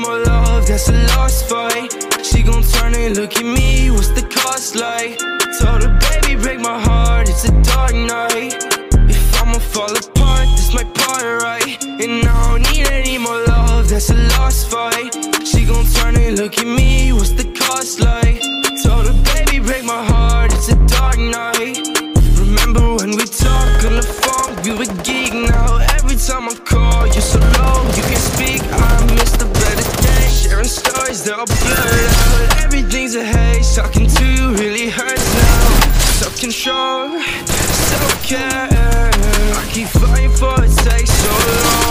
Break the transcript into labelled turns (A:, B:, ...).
A: more love, that's a lost fight. She gon' turn and look at me, what's the cost like? Told her, baby, break my heart, it's a dark night. If I'ma fall apart, this my part, right? And I don't need any more love, that's a lost fight. She gon' turn and look at me, what's the cost like? Told her, baby, break my heart, it's a dark night. Remember when we talked on the phone, we were geek. Now every time I call, you're so low, you can speak. I miss the better days, sharing stories, they're all blurred out. Everything's a haze, talking to you really hurts now. Self-control, self-care, I keep fighting for it, takes so long.